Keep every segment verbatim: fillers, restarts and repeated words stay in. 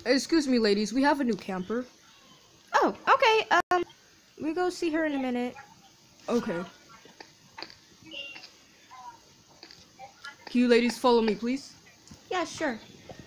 Excuse me, ladies. We have a new camper. Oh, okay. Um, we go see her in a minute. Okay. Can you ladies follow me, please? Yeah, sure.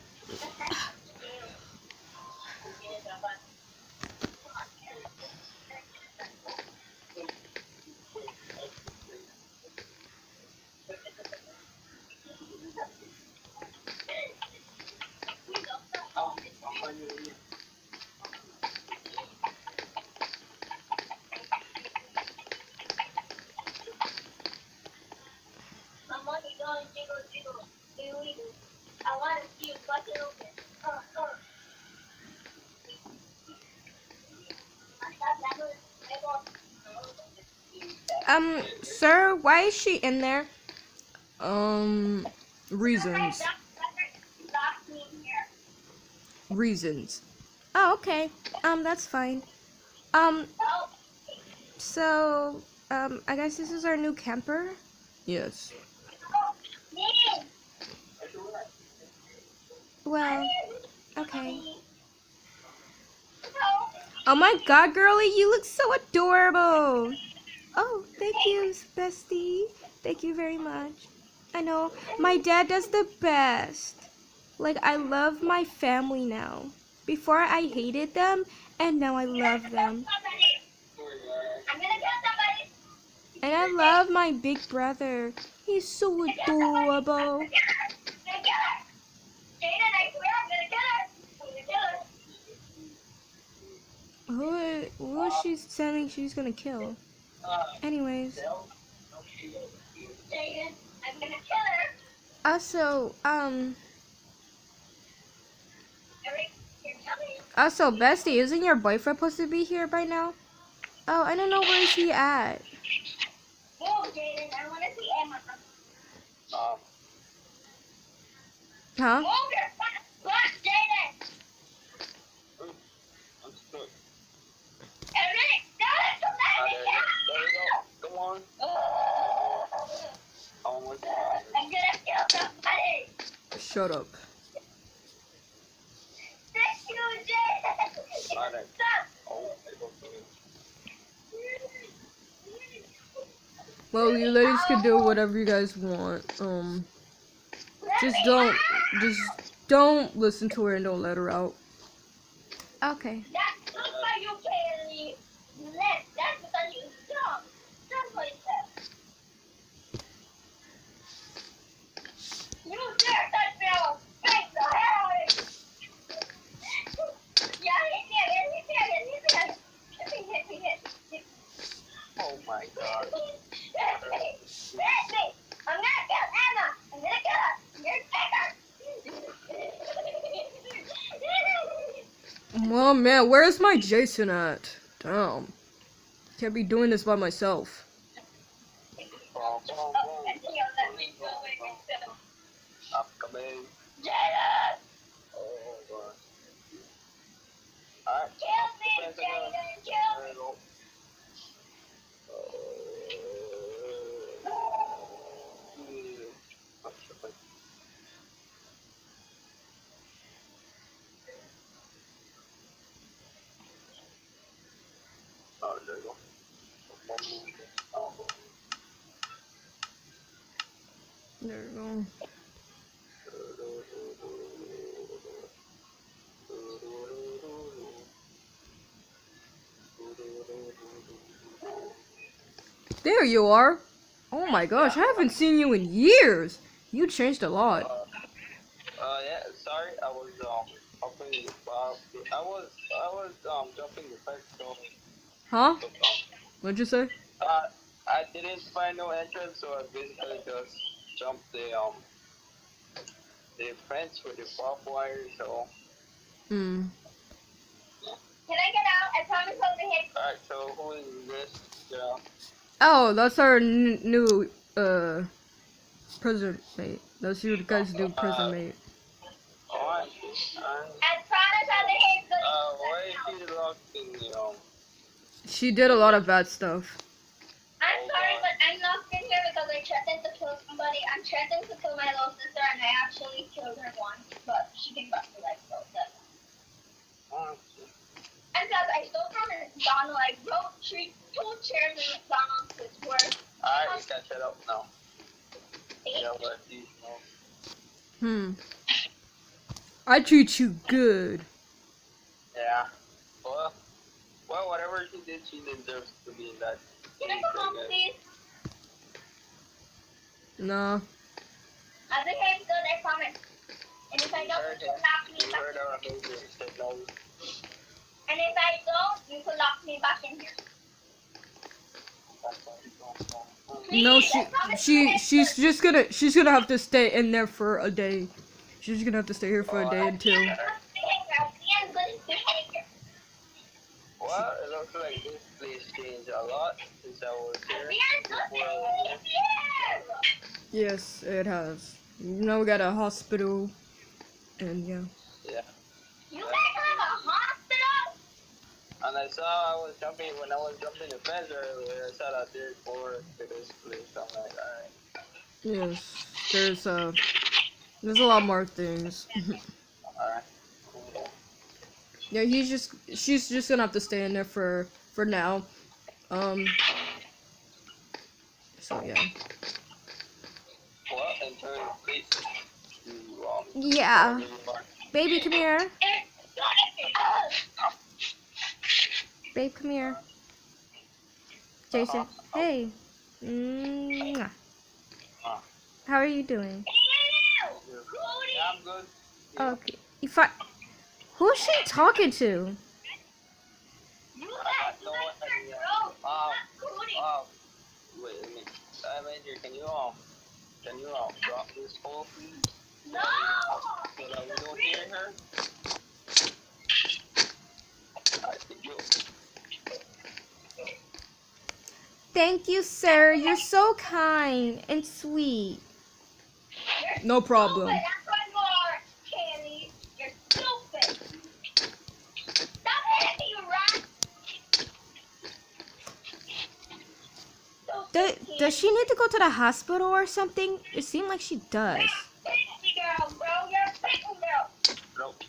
Um, sir, why is she in there? Um, reasons. Reasons. Oh, okay. Um, that's fine. Um, so, um, I guess this is our new camper? Yes. Well, okay. Oh my god, girlie, you look so adorable. Oh, thank you, bestie. Thank you very much. I know, my dad does the best. Like, I love my family now. Before, I hated them, and now I love them. And I love my big brother. He's so adorable. Who, who is she saying she's gonna kill? Anyways. Also, um... Also, bestie, isn't your boyfriend supposed to be here by now? Oh, I don't know where is he at. Huh? Shut up. Well, you ladies can do whatever you guys want. Um, just don't, just don't listen to her and don't let her out. Okay. Oh my god. Well, man, where's my Jason at? Damn. Can't be doing this by myself. I'm coming. Oh god. Alright. Oh, there you go. There we go. There you are. Oh my gosh, I haven't seen you in years. You changed a lot. Uh, uh yeah, sorry, I was um jumping the uh, I was I was um jumping the first so Huh? so, um, What'd you say? uh I didn't find no entrance, so I basically just jumped the um the fence with the barbed wire, so Hmm. Can I get out? I promise I'll be here. alright, so who is this? Yeah. Oh, that's our n new uh prison mate. That's your guys' new prison mate. Alright. I Uh, promise I'll be here. Good. uh why is she locked in the um She did a lot of bad stuff. I'm sorry, but I'm locked in here because I threatened to kill somebody. I'm threatening to kill my little sister, and I actually killed her once, but she came back to life, so that's McDonald's. I broke three, two chairs in McDonald's. It's worth. Alright, you can shut up now. Eight. Yeah, but you know. Hmm. I treat you good. Yeah. Well, well, whatever she did, she deserves to be in that. Can I come home, please? Nah. I think I'm good, I promise. And if I You don't, heard you him. can lock me You back heard in our here. major. He said no. And if I don't, you can lock me back in here. That's why you don't know. No, Please, she I promise she you she's this. just gonna she's gonna have to stay in there for a day. She's gonna have to stay here for a day or two. I'll be in good behavior. Well, it looks like this place changed a lot since I was I'll here. be in good behavior. Yes, it has. Now we got a hospital, and yeah. Yeah. You guys have a hospital? And I saw I was jumping when I was jumping the fence earlier. I saw that there's more to this place. I'm like, alright. Yes, there's uh, there's a lot more things. Alright. Yeah, he's just she's just gonna have to stay in there for for now. Um. So yeah. Well, in turn, please. You, um, Yeah. you are- Baby, come here. Uh, Babe, come here. Jason, hey. Mwah. Uh, How are you doing? you're- Yeah, I'm good. Okay. You fi- Who's she talking to? You guys No, like I- your throat. Um, Cootie. um, wait a minute. Uh, Major, can you, um, can you, um, drop this hole, please? No! So that we don't hear her? I think you. Thank you, sir. You're so kind and sweet. You're No problem. stupid. That's what you are, Kenny. You're stupid. Stop hitting me, you rat. Do- Stupid does she need to go to the hospital or something? It seemed like she does. Pixie girl, bro. You're a pixie girl. Nope.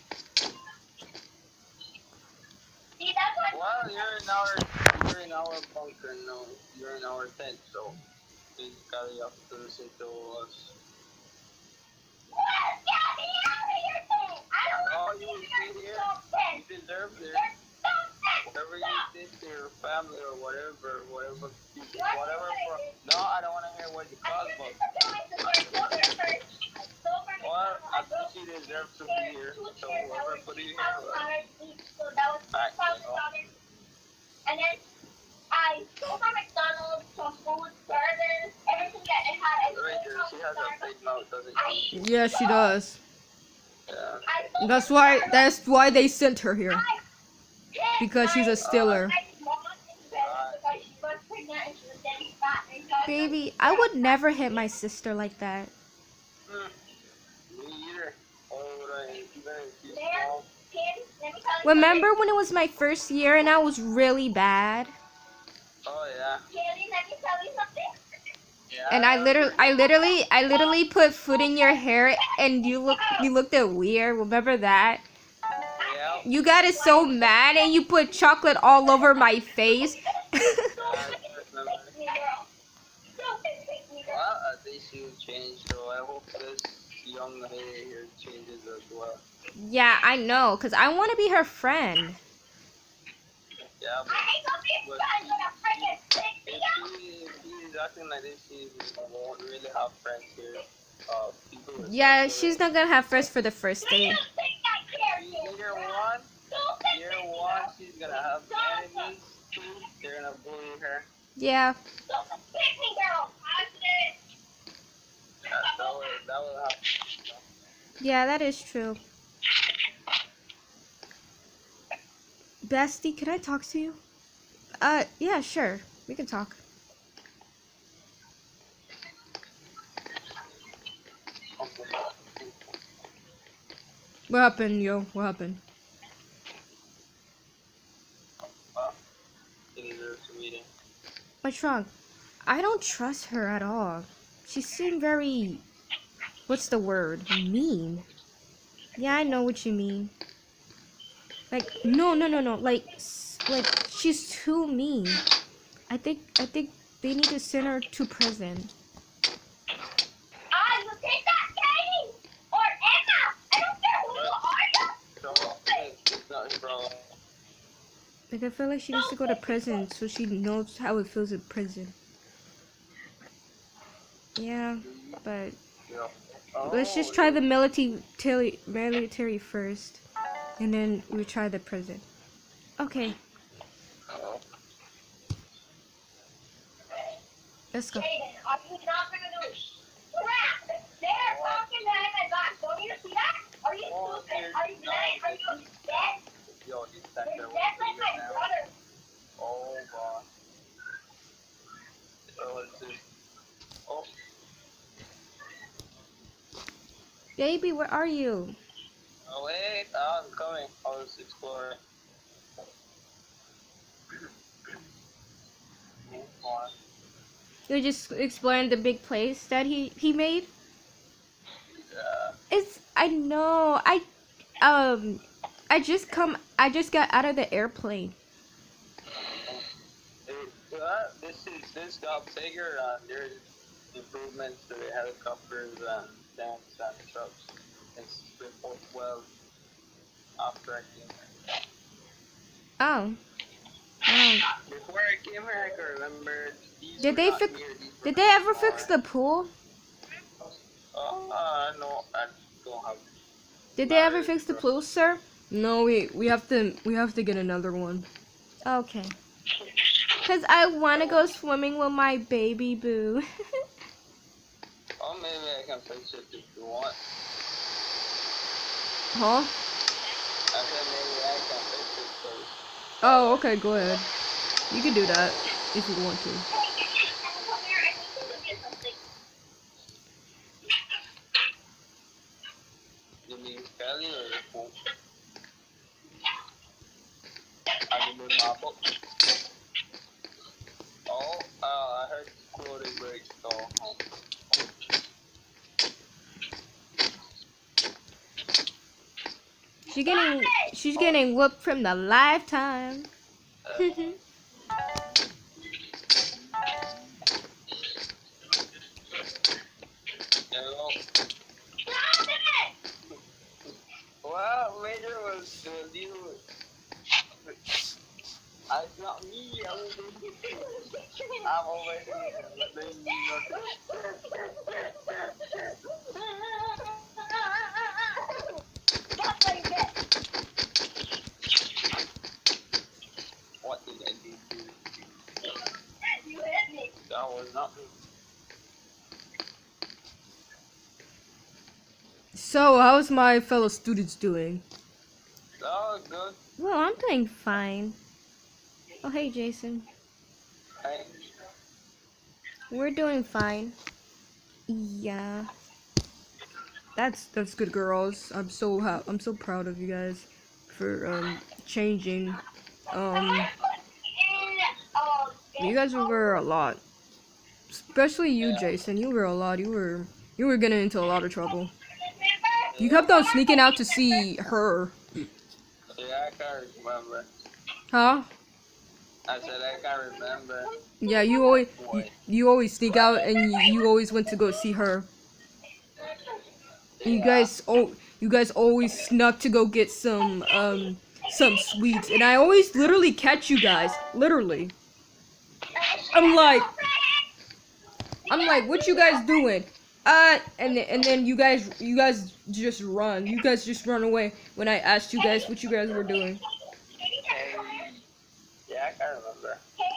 See, that's what. Well, you're in our, you're in our bunker now. You're in our tent, so basically you have to listen to us. What? Get me out of here, thing. I don't Oh, want to you be will here. stay here. Stupid. You deserve this. You're stupid. Whatever you Stop. did to your family or whatever, whatever, you did, What? whatever. For, no, I don't want to hear what you I caused, just but took my sister over first. I stole her well, I McDonald's. think she deserves to be here. So whoever put you here, So that was Alright, two thousand dollars. And then I stole my McDonald's, some food, burgers, everything that it had. I Ranger, stole she it has from a big mouth, doesn't I, she? Yeah, she does. Yeah. I stole That's from why Starbucks. that's why they sent her here. I hit Because she's a my- stealer. my mom in bed because she was pregnant and she was getting fat. And so I Baby, I would never hit my sister like that. Hmm. Me either. Oh, right. Even if she's There, small. kid, let me tell you Remember when it was my first year and I was really bad? Oh, yeah. something. Kaylee, let me tell you something. Yeah. And I literally, I literally, I literally put food in your hair, and you look, you looked at weird. Remember that? Yeah. You got it so mad, and you put chocolate all over my face. I remember. Me, girl. Stupid pick me, girl. Well, at least you changed, so I hope this young lady here changes as well. Yeah, I know, cause I want to be her friend. Yeah, I but ain't gonna be friends with a freaking pick me up. if she, if she is acting like this, she won't really have friends here. Uh, people with Yeah, friends she's here. not gonna have friends for the first Do you day. think I care, kid? Year girl? one, Stupid year pick me, one, girl. she's gonna have enemies. Two, they're gonna bully her. Yeah. Stupid pick me, girl. I said. Yeah, that will, that will happen. Yeah, that is true. Bestie, can I talk to you? Uh, yeah, sure. We can talk. What happened, yo? What happened? Wow. She deserves a meeting. What's wrong? I don't trust her at all. She seemed very... What's the word? Mean. Yeah, I know what you mean. Like, no, no, no, no. Like, s- like she's too mean. I think I think they need to send her to prison. Ah, you take that, Katie! Or Emma! I don't care who you are, you So, it's not bro. Like I feel like she needs to go to prison so she knows how it feels in prison. Yeah, but Yeah. let's just try the military military first, and then we try the prison. Okay, Oh. let's go. Jaden, are you not gonna do crap? They're talking behind my back. Don't you see that? Are you stupid? Are you blind? Are you dead? Yo, you You're stand there dead with like me my now. brother. Oh, God. So, let's see. Oh, Baby, where are you? oh, wait. Oh, I'm coming. I was exploring. Move on. You're just exploring the big place that he he made. Yeah. It's I know I um I just come I just got out of the airplane. It, uh, this is this got bigger. Uh, there's improvements to the helicopters and tanks and trucks. It's before twelve after I came here. Oh. Um, Before I came here, I can remember these did were they not fix? here. These were Did they ever fix small. the pool? Oh, uh, no, I don't have. Did they ever knowledge, fix the bro. pool, sir? No, we we have to we have to get another one. Okay. Cause I wanna go swimming with my baby boo. Oh, maybe I can fix it if you want. Huh? I said maybe I can fix it first. Oh, okay, go ahead. You can do that if you want to. Hey, come here. I need to look at something. You mean Kelly or the pool? I can do my book. Oh, uh, I heard clothing breaks, so. Um, She's getting she's getting whooped from the lifetime. you know, Stop it! well, Major was uh, dealing with. Uh, it's not me, I was I'm always letting you Stop like that. What did I do? You hit me. That was not me. So, how's my fellow students doing? That was good. Well, I'm doing fine. Oh, hey, Jason. I, We're doing fine. Yeah. That's that's good, girls. I'm so ha- I'm so proud of you guys for um changing. Um, you guys were a lot, especially you, Jason. You were a lot. You were you were getting into a lot of trouble. You kept on sneaking out to see her. yeah, I can't remember. Huh? I said I can't remember. Yeah, you always you, What? you always sneak out and you, you always went to go see her. And you guys oh you guys always snuck to go get some um some sweets, and I always literally catch you guys, literally. I'm like I'm like, what you guys doing? Uh, and then, and then you guys you guys just run. You guys just run away when I asked you guys what you guys were doing. Hey. Yeah, I can't remember.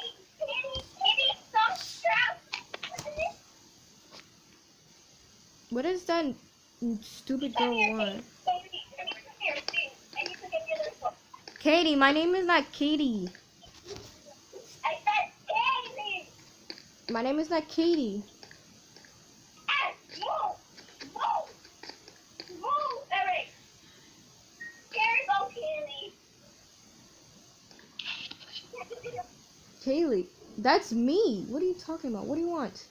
What does that stupid girl want? Katie, my name is not Katie. I said Katie. My name is not Katie. Move! Move! Move, Eric! Here you go, Kenny. Kaylee, that's me. What are you talking about? What do you want?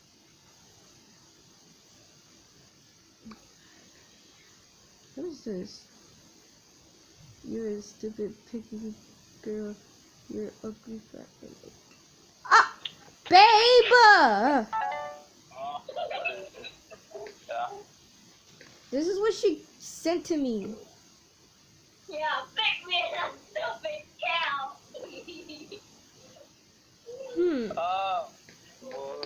What is this? You're a stupid picky girl. You're ugly fat baby. Ah, babe! Oh, yeah. This is what she sent to me. Yeah, big man, I'm stupid cow. Hmm. Oh, well,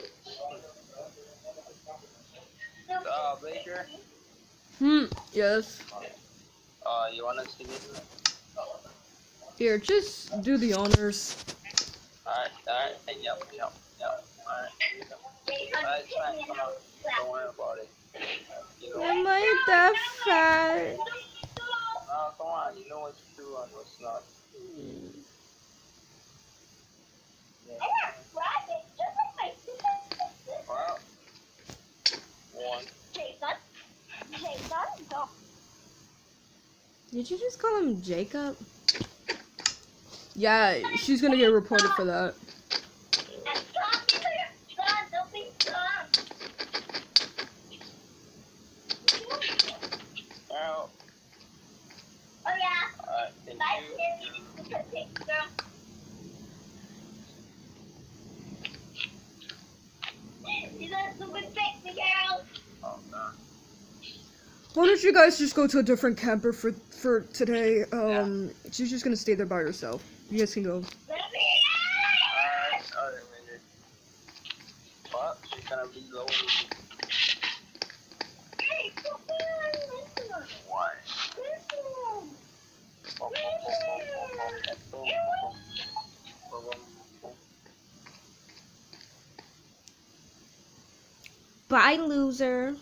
uh, Baker. Hmm. Yes. Uh, you wanna see this? Here, just do the honors. Alright, alright, hey, yep, yep, yep, alright. Alright, it's fine, come on, don't worry about it. You know, Am I that fat? oh, come on, you know what's true and what's not. Well, one. Did you just call him Jacob? Yeah, she's gonna get reported for that. Well, Oh yeah. alright, thank Bye, you. Siri. Girl. She's a stupid sexy girl. Oh, God. Why don't you guys just go to a different camper for for today? Um, she's just gonna stay there by herself. You guys can go. Alright, alright, Major. But, she's gonna be low. Why? Bye, loser.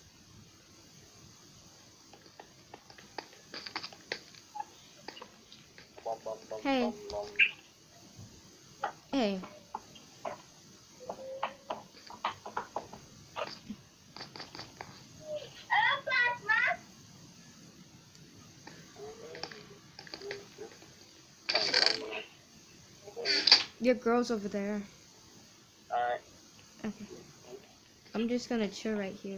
Hey. Hey. Your girl's over there. Alright. Okay. I'm just gonna chill right here.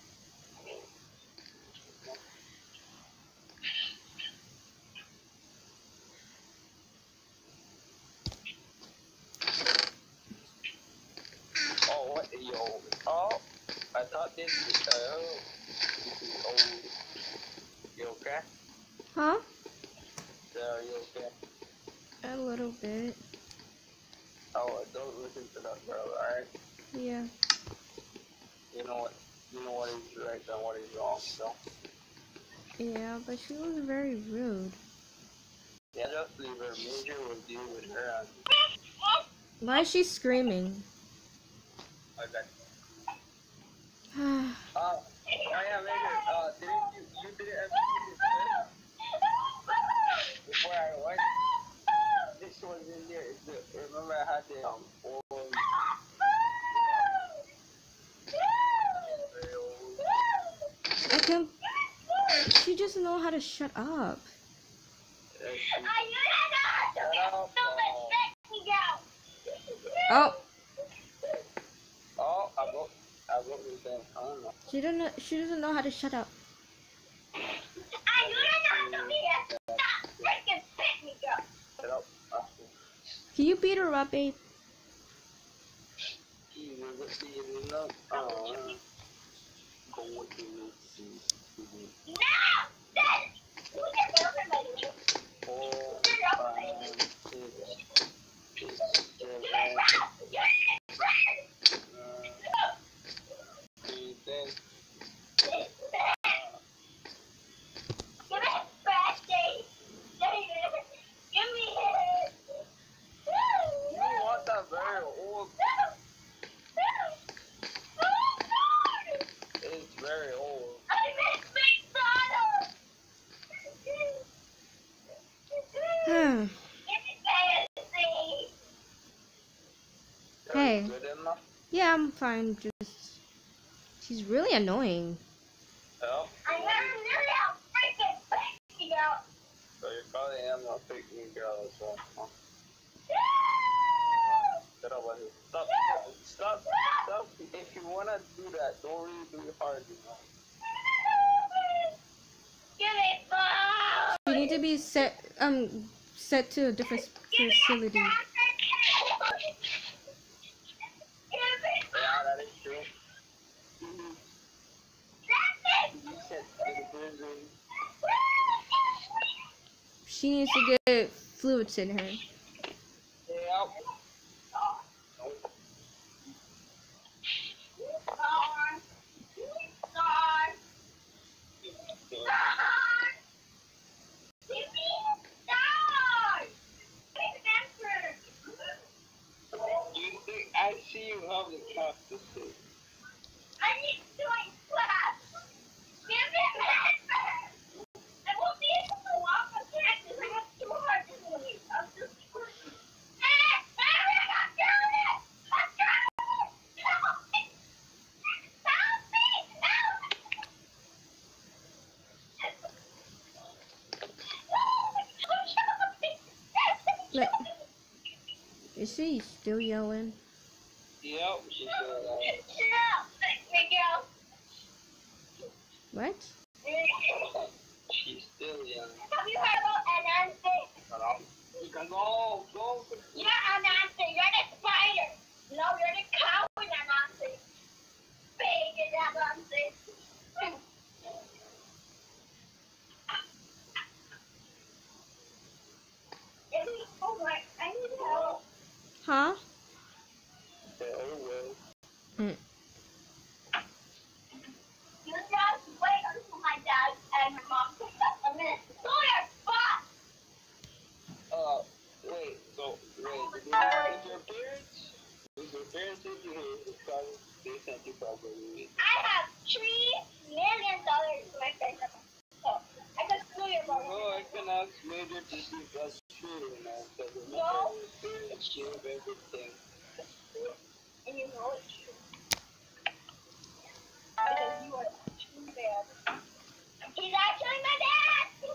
Oh, what? Yo. Oh, I thought this was, oh, this is old. You okay? Huh? So, are you okay? A little bit. Oh, don't listen to that girl, alright? Yeah. You know what, you know what is right and what is wrong, so. Yeah, but she was very rude. Yeah, just leave her. Major will deal with her and, Why is she screaming? like that. Oh, oh yeah, Major, uh, didn't you, you didn't ever see this first? Before I went, this was in there. It's the, remember I had the, um, old, very old. I can. She doesn't know how to shut up. Uh, she, Shut up. Oh, oh, I wrote, I wrote this thing. I don't know. She don't know. She doesn't know how to shut up. Shut up. Uh, Can you beat her up, babe? you you know, oh, uh, go with the four, five, six, six, seven, uh, three, ten. You want that very old? It's very old. Hey. Good enough? Yeah, I'm fine. Just. She's really annoying. Yeah. So you probably am a pick me girl as well, huh? Shut up, buddy. Stop, stop, stop. If you wanna do that, don't really do it hard, you know. You need to be set. Um, set to a different facility. Yeah, that is true. Mm-hmm. You said to the prison. She needs to get fluids in her. Yeah. You think I see you have the cup to see? I need to join class. Give me a minute. I won't be able to walk on campus. I have two hard days. I'm just Hey, Erick, I'm doing it! I'm doing it! Help me! Help me! Like, is she still yelling? Yep, she's doing that. Miguel. What? She's still young. Have you heard about Anansi? Hello? You can go, go. You're Anansi. You're the spider. No, you're the cow in Anansi. Big in Anansi. Oh my, I need help. Huh? Yeah, oh well. Mm. You just wait until my dad and my mom pick up a minute. Go your spot. Uh, wait, so, wait, did, you, did your parents, did your parents send you here because they sent you probably? I have three million dollars in my bank account. So, I can screw your brother. No, I can ask Major to see if that's true, you know, because remember, No. your parents gave everything. And you know it's true. Because you are too bad. He's actually my dad!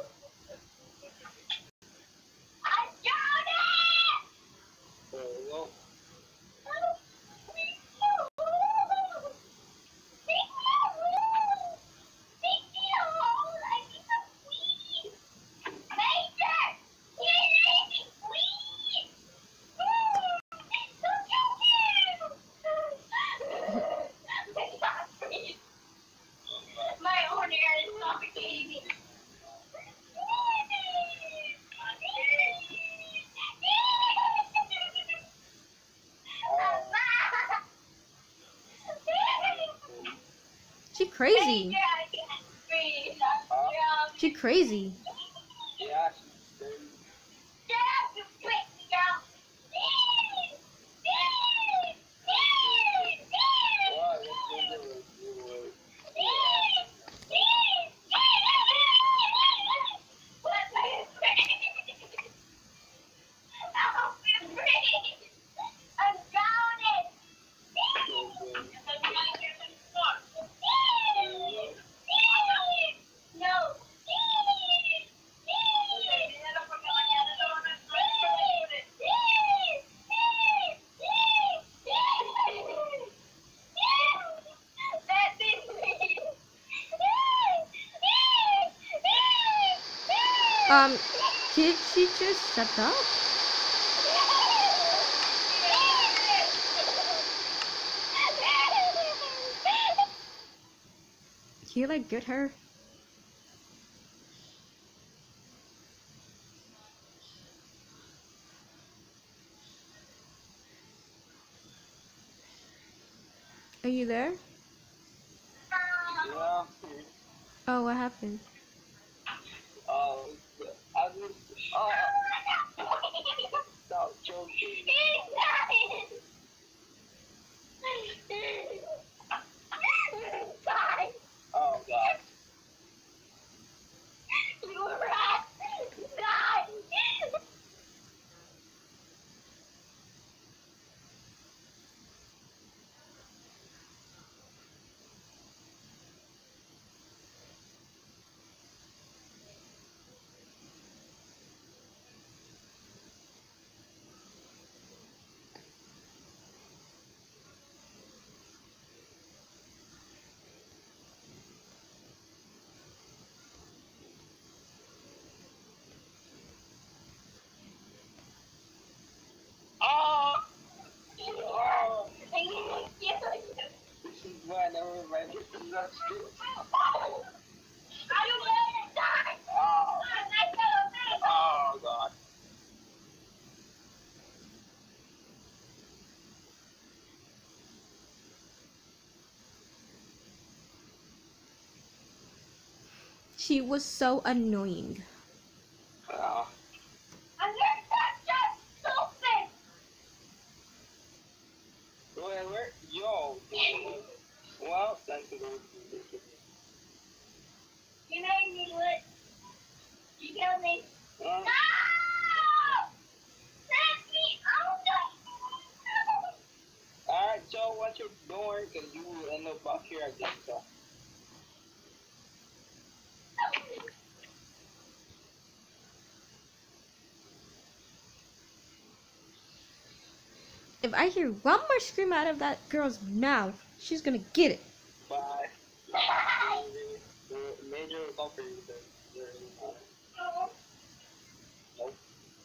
I got it! So, well, Oh, thank you! Thank you! Thank you! I need some weed! Major! He's eating weed! Don't you him! My own air is suffocating me. She crazy. She crazy. yeah, she's very, wow, this Major was, you were, I'm drowning. so good. No. Um, did she just shut up? Can you like get her? Are you there? Yeah, Oh, what happened? uh, I just, uh, stop joking. Bye. Oh, God. You rat! Die! Oh god. She was so annoying. Yeah. Wait, where? Yo. Well, thank you. You made me do it. You killed me. Huh? No! Let me out. Alright, Joe, what you're doing, because you will end up back here again, so. If I hear one more scream out of that girl's mouth, she's gonna get it. Bye. Major company. Nope.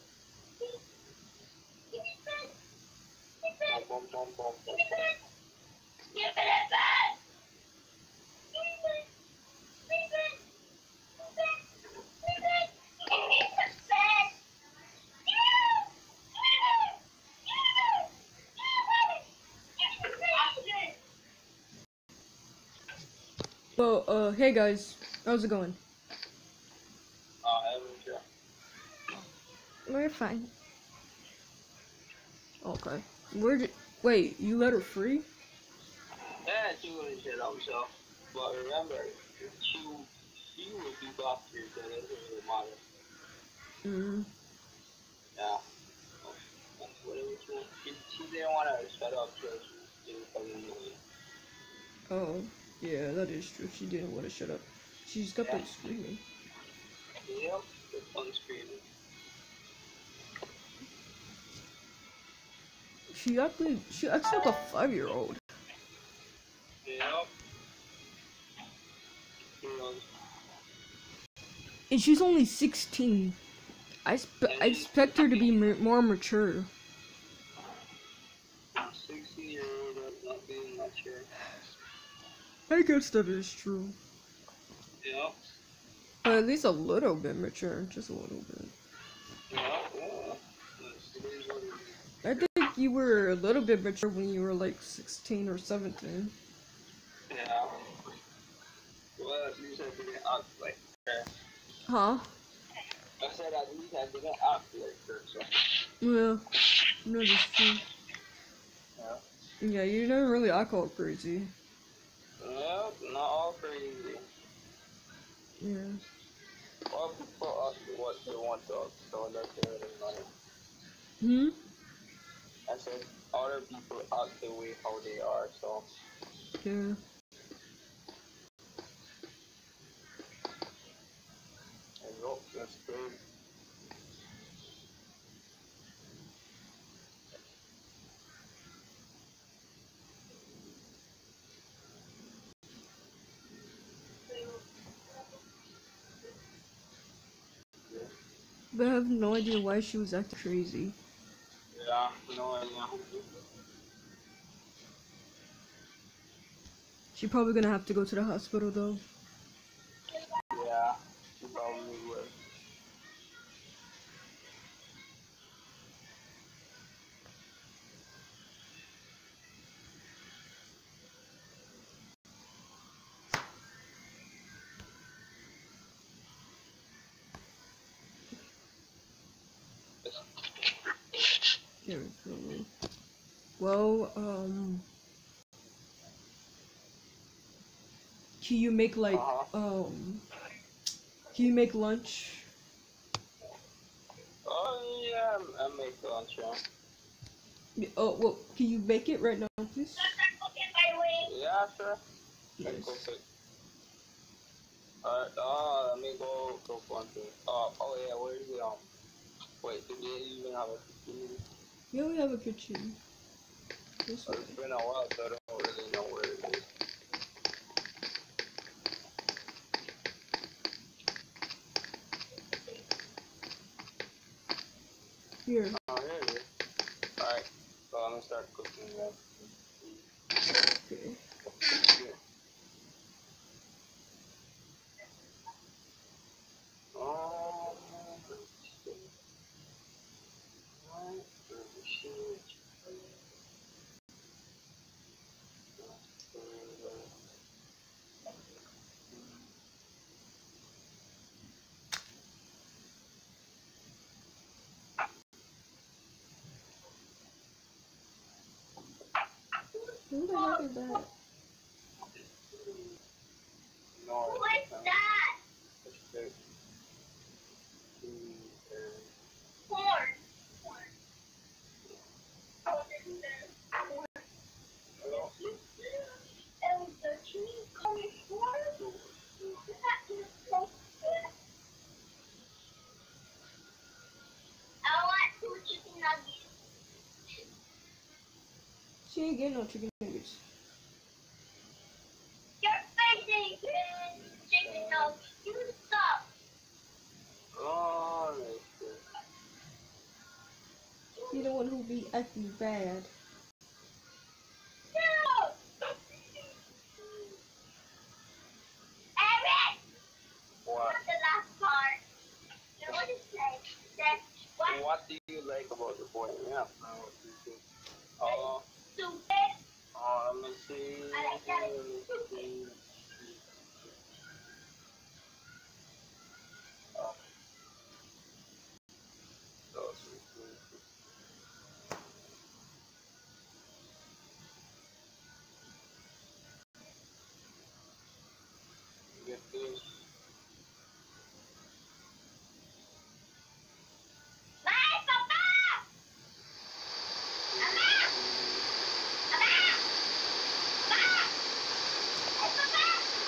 Bum, bum, bum, bum, bum. Give it back. Give it back. Give it back. Give it back. Give it back. Well, uh, hey guys, how's it going? Oh, I haven't sure. We're fine. Okay. Where did? Wait, you let her free? Yeah, she wouldn't shit up, so. But remember, she, she would be back here, so that doesn't really matter. Mm. Yeah. That's whatever she wants. She, she didn't want to shut up, so she didn't come in the way. Oh, yeah, that is true. She didn't want to shut up. She just kept Yeah. on screaming. Yep, it's fun screaming. She actually, she acts like a five-year-old. Yep. You know, And she's only sixteen. I, spe- I expect her to be m- more mature. sixteen year old not being mature. I guess that is true. Yep. But at least a little bit mature. Just a little bit. Yep. Yeah. That's- it is what it is. I think you were a little bit mature when you were like sixteen or seventeen. Yeah. Well, at least I didn't act like her. Huh? I said at least I didn't act like her, so. Yeah. No, that's true. Yeah. Yeah, you never really act all crazy. Yep, not all crazy. Yeah. All people act what they want to act, so that's the other matter. Hmm? I said other people act the way how they are, so. Yeah. And look, that's great. But I have no idea why she was acting crazy. Yeah, no idea. She probably gonna have to go to the hospital though. Yeah, she probably would. Here we go. Well, um, can you make like, Uh-huh. um, can you make lunch? Oh, yeah, I make lunch, yeah. Yeah, oh, well, can you make it right now, please? Yeah, sure. I Yes. cook it. Alright, uh, let me go cook one thing. Uh, oh yeah, where is it? Um, wait, do they even have a kitchen? Yeah, we have a kitchen. This Oh, way. it's been a while, so I don't really know where it is. Here. Oh, here it is. Alright, so I'm gonna start cooking that. Okay. Yeah. heck is that? No, What's it's that? it's big. Corn. Corn. Oh, this is corn. And the cheese comes corn. That is so good. I want two chicken nuggets. She ain't getting no chicken nuggets. You're facing chicken nuggets. You stop. Oh, that's good. She the one who be acting bad. No. Eric. What? The last part. You know what it says? That what? What do you like about the boy? Yeah. Oh, Stupid. oh, let me see. I like that. Let me see. Oh, so sweet. Get this. Bye, Papa. Mama. Mama. Mama. Hey, Papa.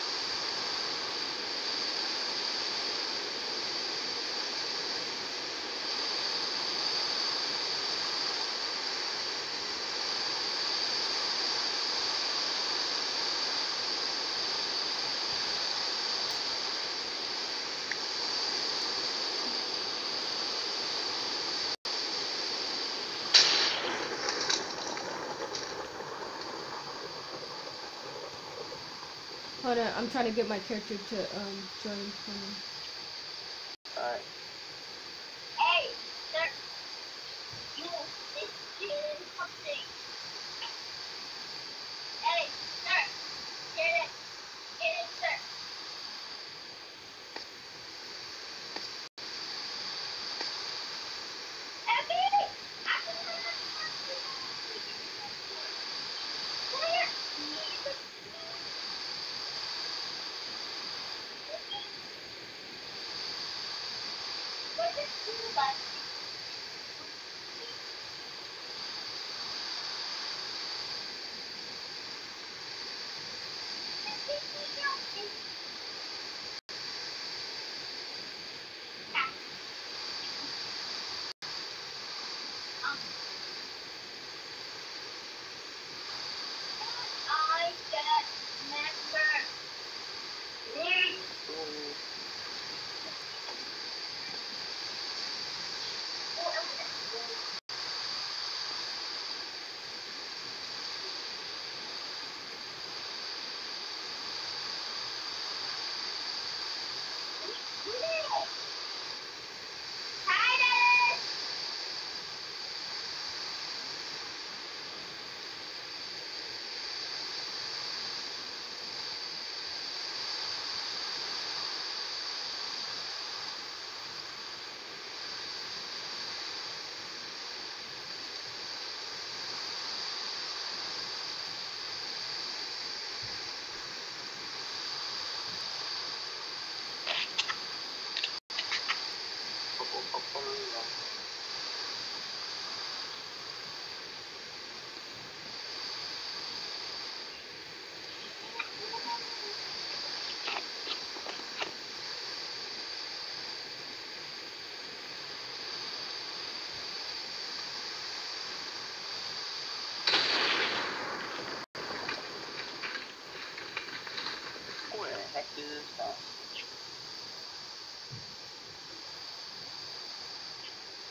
Hold on, I'm trying to get my character to um join. Alright. Hey, sir. You this is something. Hey, sir. Get it. Get it, sir. Abby! Where's the school bus? I get member. Titus! Where the heck is this from?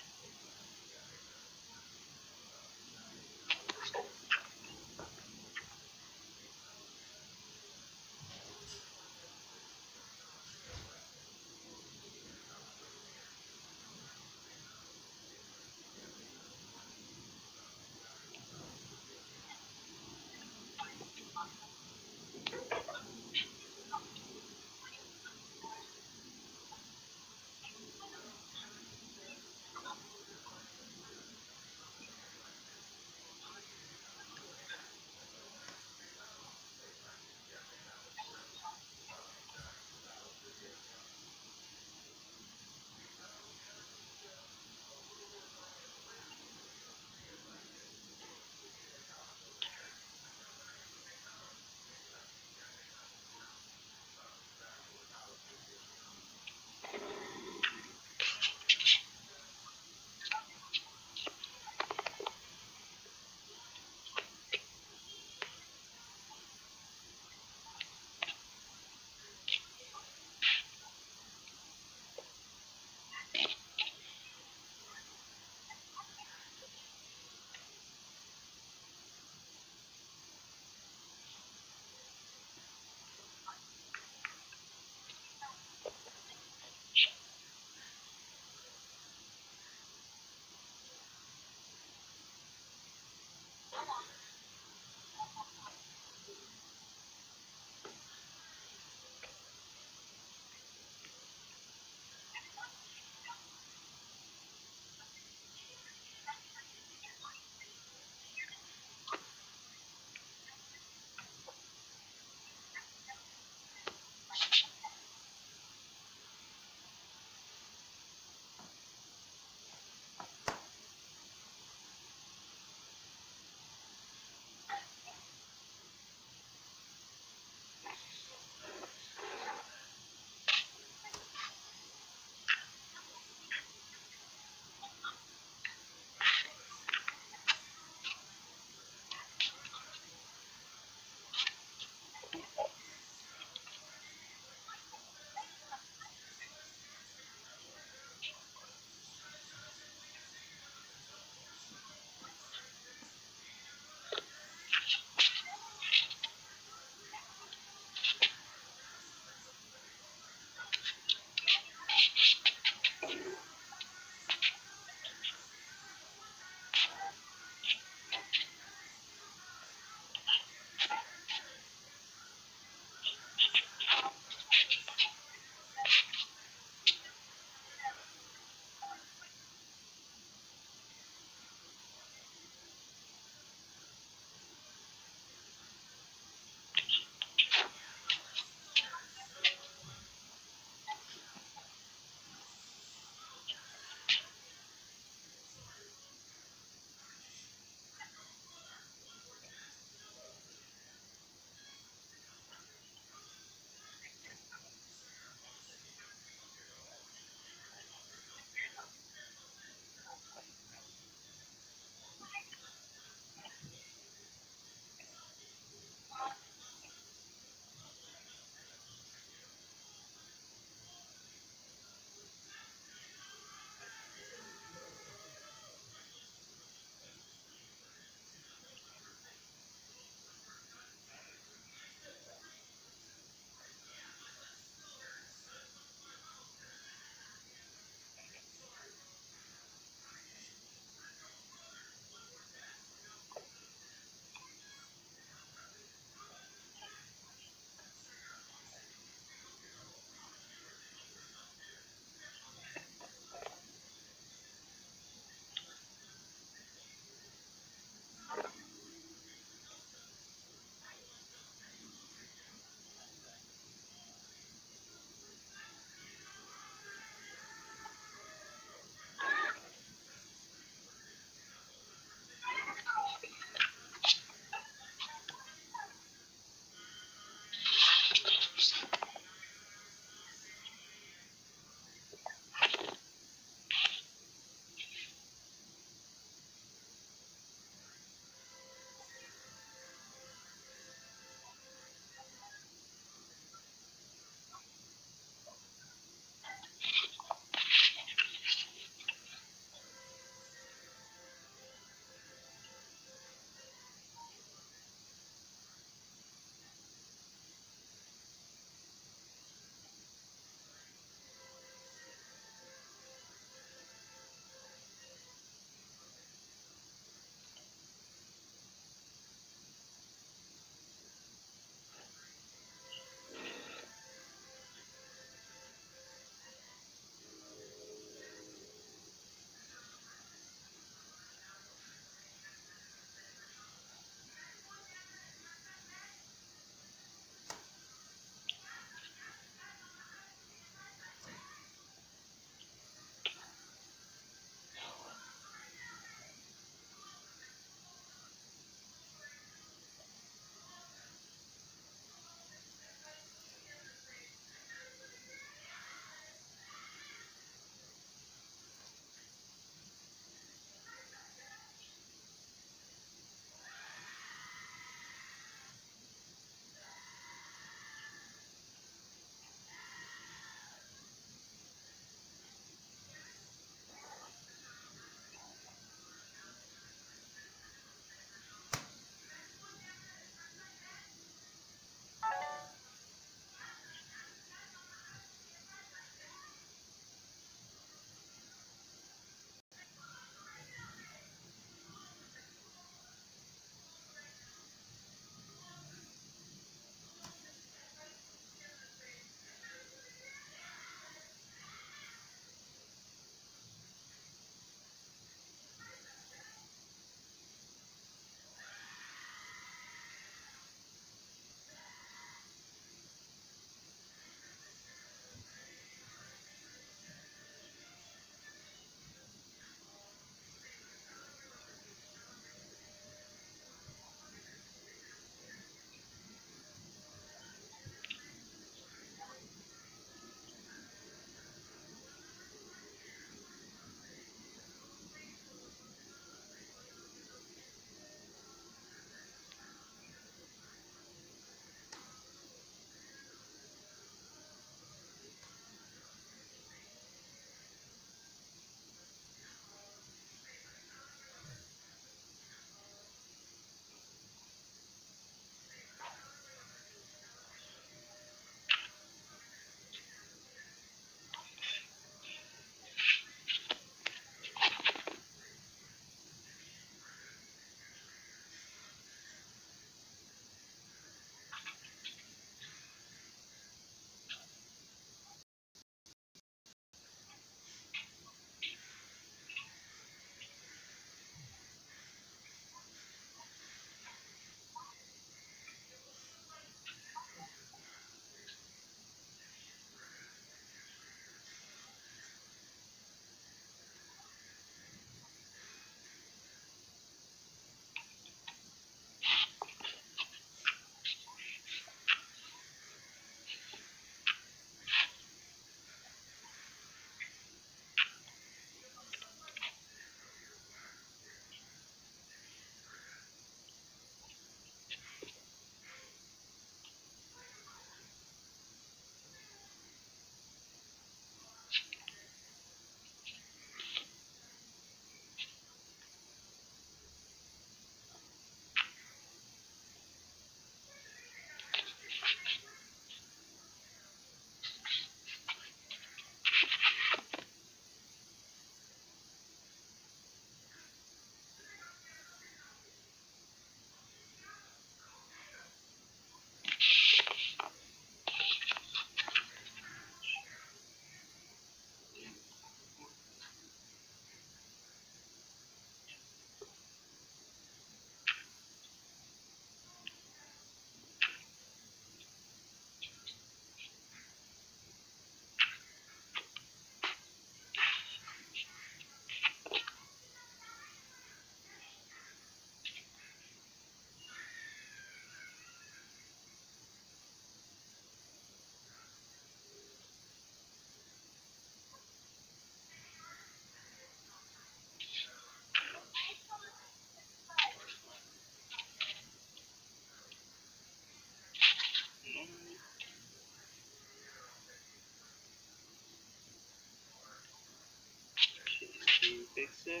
it.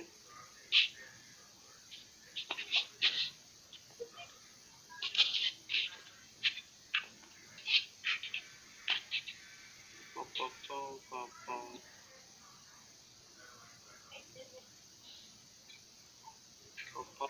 Bo, bo, bo, bo, bo. Bo, bo.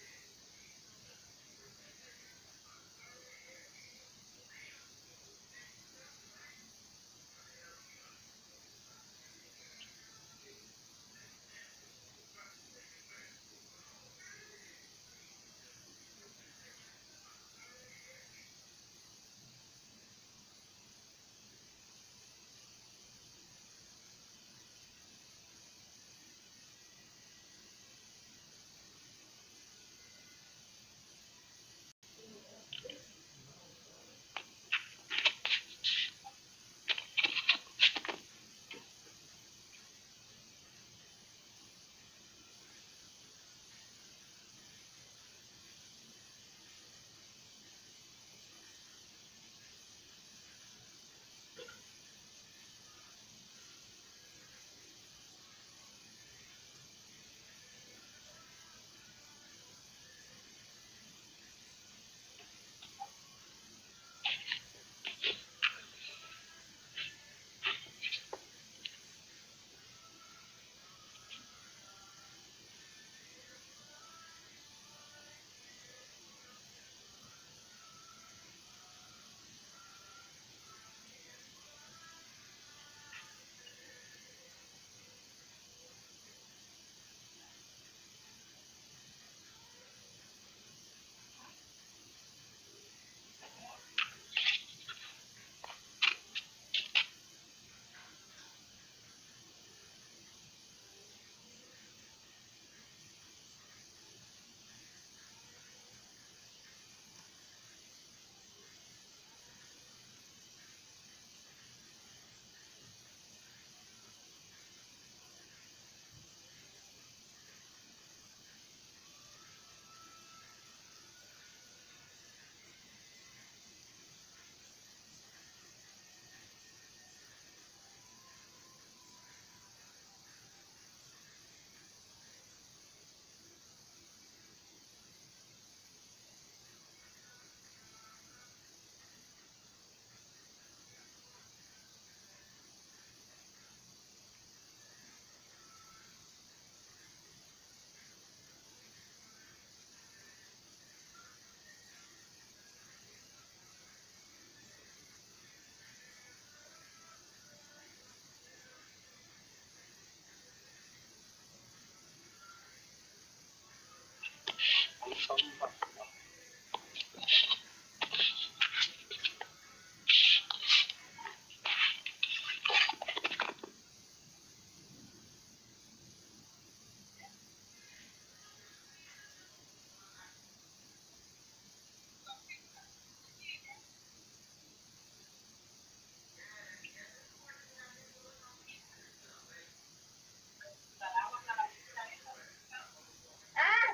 Ah!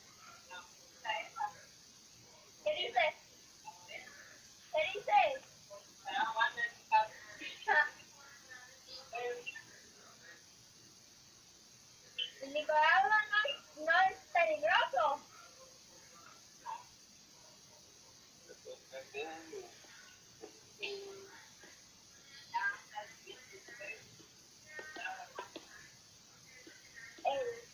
¿Qué dices? ¿Qué dices? El Nicolás no, no es peligroso. Eh,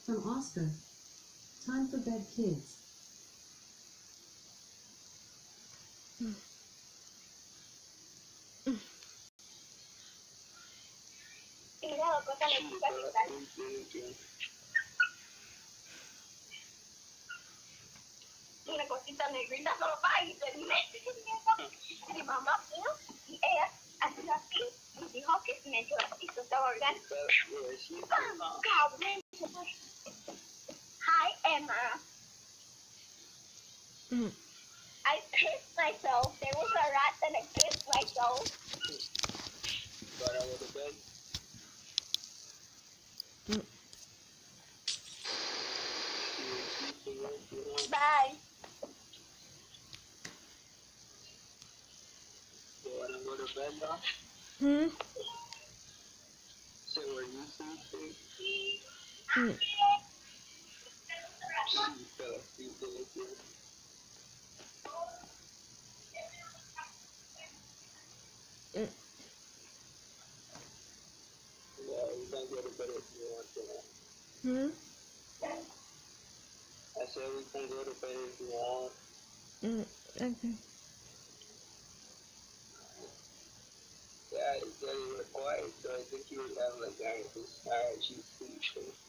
From Oscar. Time for bed, kids. Mira, la cosa le gusta quitar. Una cosita negrita solo va y se mete en eso. Mi mamá vino y ella hace así y dijo que se metió así, se estaba orgánico. Hi, Emma. Mm. I pissed myself. There was a rat and I pissed myself. Got out of the bed. Mm. Bye. You wanna go to bed now? Hmm? Say where you sleeping? Mm. You fell asleep in the bed. Mm. Yeah, you can go to bed if you want to. Hmm? I said we can go to bed if you want. Mm. Okay. Yeah, you said you were quiet, so I think you were having like, alright, this alright, she's sleeping.